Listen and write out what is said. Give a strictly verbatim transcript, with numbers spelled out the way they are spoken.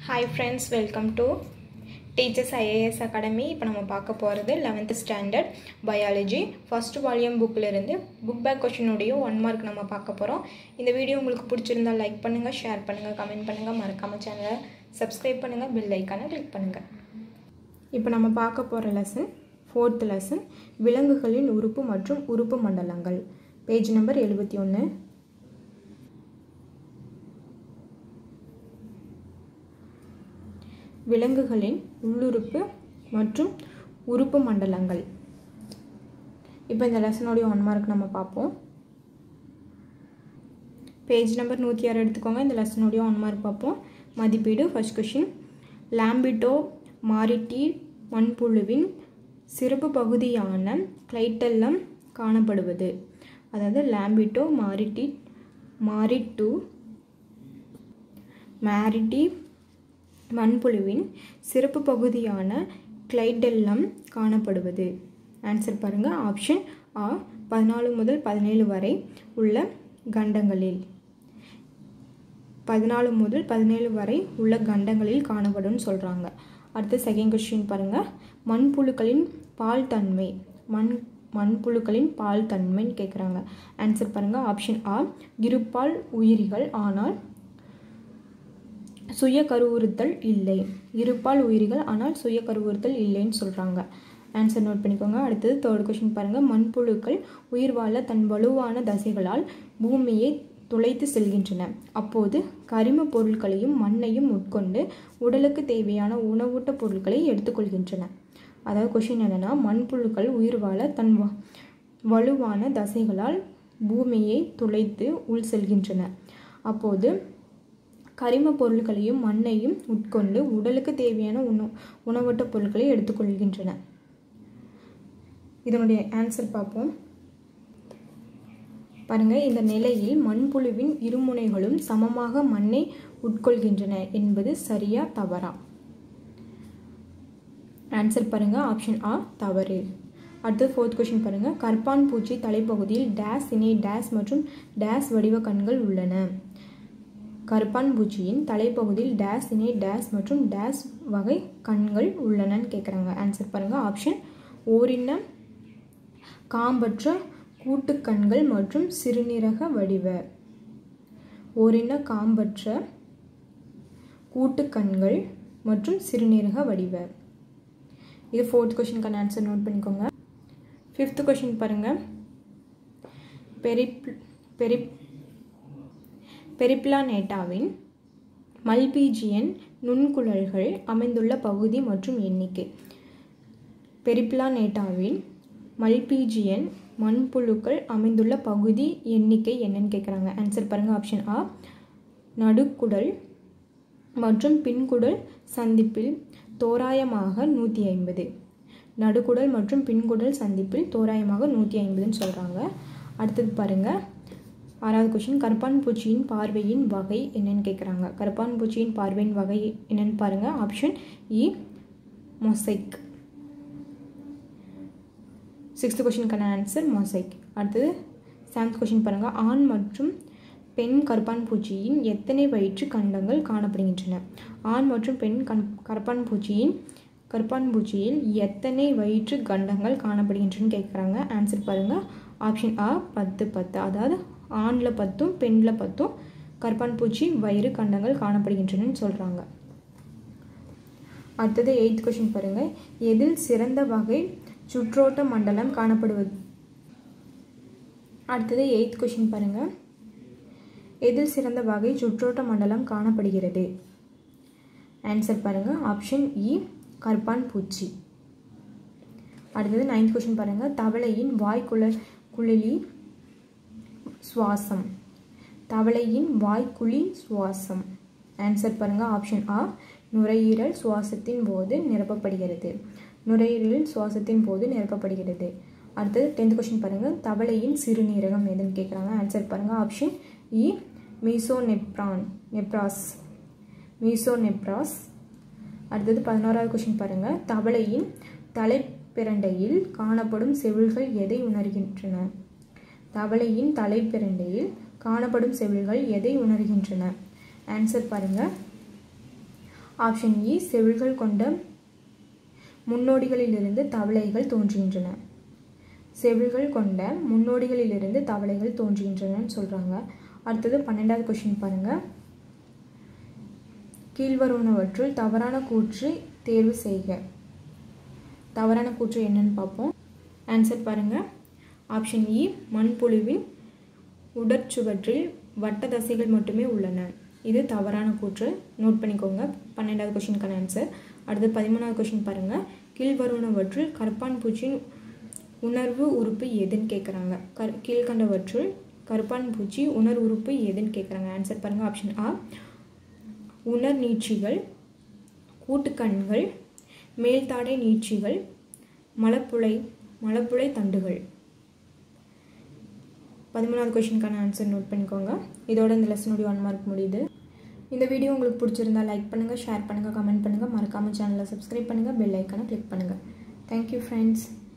Hi friends, welcome to Teachers I A S Academy. இப்போ நம்ம பார்க்க போகிறது eleventh standard biology first volume bookல இருந்து book back question உடைய one mark நம்ம பார்க்க போறோம். இந்த வீடியோ உங்களுக்கு பிடிச்சிருந்தா லைக் பண்ணுங்க, ஷேர் பண்ணுங்க, கமெண்ட் பண்ணுங்க, மறக்காம சேனலை சப்ஸ்கிரைப் பண்ணுங்க, பெல் ஐகானை கிளிக் பண்ணுங்க. இப்போ நம்ம பார்க்க போற lesson fourth lesson விலங்குகளின் உறுப்பு மற்றும் உறுப்பு மண்டலங்கள். பேஜ் நம்பர் எழுபத்தி ஒன்று. விலங்குகளின் உள்ளுறுப்பு மற்றும் உறுப்பு மண்டலங்கள். இப்போ இந்த லெசனோட ஒன் மார்க் நம்ம பார்ப்போம். பேஜ் நம்பர் நூற்றி ஆறு எடுத்துக்கோங்க. இந்த லெசனோட ஒன் மார்க் பார்ப்போம். மதிப்பீடு. ஃபர்ஸ்ட் கொஷின், லாம்பிட்டோ மாரிட்டி மண்புழுவின் சிறப்பு பகுதியான கிளைட்டெல்லம் காணப்படுவது. அதாவது லாம்பிட்டோ மாரிட்டி மாரிட்டு மாரிட்டி மண்புழுவின் சிறப்பு பகுதியான கிளைட்டெல்லம் காணப்படுவது. ஆன்சர் பாருங்க. ஆப்ஷன் ஆ, பதினாலு முதல் பதினேழு வரை உள்ள கண்டங்களில் பதினாலு முதல் பதினேழு வரை உள்ள கண்டங்களில் காணப்படும் சொல்றாங்க. அடுத்து செகண்ட் கொஸ்டின் பாருங்க. மண்புழுக்களின் பால் தன்மை மண் மண்புழுக்களின் பால் தன்மைன்னு கேட்குறாங்க. ஆன்சர் பாருங்க. ஆப்ஷன் ஆ, இருபால் உயிரிகள் ஆனால் சுய கருவுறுத்தல் இல்லை. இருபால் உயிரிகள் ஆனால் சுய கருவுறுத்தல் இல்லைன்னு சொல்கிறாங்க. ஆன்சர் நோட் பண்ணிக்கோங்க. அடுத்தது தேர்ட் கொஸ்டின் பாருங்கள். மண்புழுக்கள் உயிர் வாழ தன் வலுவான தசைகளால் பூமியை துளைத்து செல்கின்றன. அப்போது கரிம பொருட்களையும் மண்ணையும் உட்கொண்டு உடலுக்கு தேவையான உணவூட்ட பொருட்களை எடுத்துக்கொள்கின்றன. அதாவது கொஸ்டின் என்னென்னா, மண்புழுக்கள் உயிர் வாழ தன் வலுவான தசைகளால் பூமியை துளைத்து உள் செல்கின்றன. அப்போது கரிம பொருட்களையும் மண்ணையும் உட்கொண்டு உடலுக்கு தேவையான உணவு உணவூட்ட பொருட்களை எடுத்துக்கொள்கின்றன. இதனுடைய ஆன்சர் பார்ப்போம். பாருங்க. இந்த நிலையில் மண்புழுவின் இருமுனைகளும் சமமாக மண்ணை உட்கொள்கின்றன என்பது சரியா தவறா? ஆன்சர் பாருங்க. ஆப்ஷன் ஆ, தவறு. அடுத்து ஃபோர்த் கொஸ்டின் பாருங்க. கரப்பான் பூச்சி தலைப்பகுதியில் டேஸ் இணை டேஸ் மற்றும் டேஸ் வடிவ கண்கள் உள்ளன. கரப்பான் பூச்சியின் தலைப்பகுதியில் டேஸ் இணை டேஸ் மற்றும் டேஸ் வகை கண்கள் உள்ளனன்னு கேட்குறாங்க. ஆன்சர் பாருங்க. ஆப்ஷன் ஓரின காம்பற்ற கூட்டுக்கண்கள் மற்றும் சிறுநீரக வடிவ ஓரின காம்பற்ற கூட்டுக்கண்கள் மற்றும் சிறுநீரக வடிவ. இது ஃபோர்த் கொஸ்டினுக்கான ஆன்சர் நோட் பண்ணிக்கோங்க. ஃபிஃப்த் கொஸ்டின் பாருங்க. பெரிப் பெரிப் பெரிப்ளானேட்டாவின் மல்பீஜியன் நுண்குழல்கள் அமைந்துள்ள பகுதி மற்றும் எண்ணிக்கை. பெரிப்ளானேட்டாவின் மல்பீஜியன் மண்புழுக்கள் அமைந்துள்ள பகுதி எண்ணிக்கை என்னன்னு கேட்குறாங்க. ஆன்சர் பாருங்க. ஆப்ஷன் ஆ, நடுக்குடல் மற்றும் பின்குடல் சந்திப்பில் தோராயமாக நூற்றி ஐம்பது. நடுக்குடல் மற்றும் பின்குடல் சந்திப்பில் தோராயமாக நூற்றி ஐம்பதுன்னு சொல்கிறாங்க. அடுத்தது பாருங்க. ஆறாவது கொஸ்டின், கரப்பான் பூச்சியின் பார்வையின் வகை என்னன்னு கேட்குறாங்க. கரப்பான் பூச்சியின் பார்வையின் வகை என்னன்னு பாருங்க. ஆப்ஷன் இ, மொசைக். சிக்ஸ்த் கொஸ்டினுக்கான ஆன்சர் மொசைக். அடுத்தது செவன்த் கொஸ்டின் பாருங்க. ஆண் மற்றும் பெண் கரப்பான் பூச்சியின் எத்தனை வயிற்று கண்டங்கள் காணப்படுகின்றன? ஆண் மற்றும் பெண் கண் கரப்பான் பூச்சியின் கரப்பான் பூச்சியில் எத்தனை வயிற்று கண்டங்கள் காணப்படுகின்றன கேட்குறாங்க. ஆன்சர் பாருங்க. ஆப்ஷன் ஆ, பத்து பத்து. அதாவது ஆணில் பத்தும் பெண்ணில் பத்தும் கரப்பான் பூச்சி வயிறு கண்டங்கள் காணப்படுகின்றன சொல்கிறாங்க. அடுத்தது எய்த் கொஸ்டின் பாருங்க. எதில் சிறந்த வகை சுற்றோட்ட மண்டலம் காணப்படுவது? அடுத்தது எய்த் கொஸ்டின் பாருங்க. எதில் சிறந்த வகை சுற்றோட்ட மண்டலம் காணப்படுகிறது? ஆன்சர் பாருங்க. ஆப்ஷன் இ, கரப்பான் பூச்சி. அடுத்தது நைன்த் கொஸ்டின் பாருங்க. தவளையின் வாய்க்குழ குழலி சுவாசம். தவளையின் வாய்க்குழி சுவாசம். ஆன்சர் பாருங்க. ஆப்ஷன் ஆ, நுரையீரல் சுவாசத்தின் போது நிரப்பப்படுகிறது. நுரையீரலில் சுவாசத்தின் போது நிரப்பப்படுகிறது. அடுத்தது டென்த் கொஸ்டின் பாருங்க. தவளையின் சிறுநீரகம் எதுன்னு கேட்குறாங்க. ஆன்சர் பாருங்க. ஆப்ஷன் இ, மீசோநெப்ரான் நெப்ராஸ் மீசோநெப்ராஸ். அடுத்தது பதினோராவது கொஸ்டின் பாருங்க. தவளையின் தலைப்பிரண்டையில் காணப்படும் செவில்கள் எதை உணர்கின்றன? தவளையின் தலைப்பிரண்டையில் காணப்படும் செவில்கள் எதை உணர்கின்றன? ஆன்சர் பாருங்க. ஆப்ஷன் இ செவில்கள் கொண்ட முன்னோடிகளிலிருந்து தவளைகள் தோன்றுகின்றன. செவில்கள் கொண்ட முன்னோடிகளிலிருந்து தவளைகள் தோன்றுகின்றனன்னு சொல்கிறாங்க. அடுத்தது பன்னெண்டாவது கொஷின் பாருங்கள். கீழ்வருவனவற்றுள் தவறான கூற்று தேர்வு செய்க. தவறான கூற்று என்னன்னு பார்ப்போம். ஆன்சர் பாருங்கள். ஆப்ஷன் இ மண்புழுவில் உடற்சுவற்றில் வட்ட தசைகள் மட்டுமே உள்ளன. இது தவறான கூற்று. நோட் பண்ணிக்கோங்க. பன்னெண்டாவது கொஷினுக்கான ஆன்சர். அடுத்து பதிமூணாவது கொஷின் பாருங்கள். கீழ்வருவனவற்றுள் கரப்பான் பூச்சியின் உணர்வு உறுப்பு எதுன்னு கேட்குறாங்க. கர் கீழ்கண்டவற்றுள் கரப்பான் பூச்சி உணர் உறுப்பு எதுன்னு கேட்குறாங்க. ஆன்சர் பாருங்கள். ஆப்ஷன் ஆ உணர் நீட்சிகள், கூட்டுக்கண்கள், மேல்தாடை நீட்சிகள், மலப்புழை மலப்புழை தண்டுகள். பதிமூணாவது கொஷினுக்கான ஆன்சர் நோட் பண்ணிக்கோங்க. இதோட இந்த லெசனுடைய ஒன் மார்க் முடியுது. இந்த வீடியோ உங்களுக்கு பிடிச்சிருந்தா லைக் பண்ணுங்கள், ஷேர் பண்ணுங்கள், கமெண்ட் பண்ணுங்கள். மறக்காமல் சேனலை சப்ஸ்கிரைப் பண்ணுங்கள், பெல் ஐக்கானை கிளிக் பண்ணுங்கள். Thank you friends.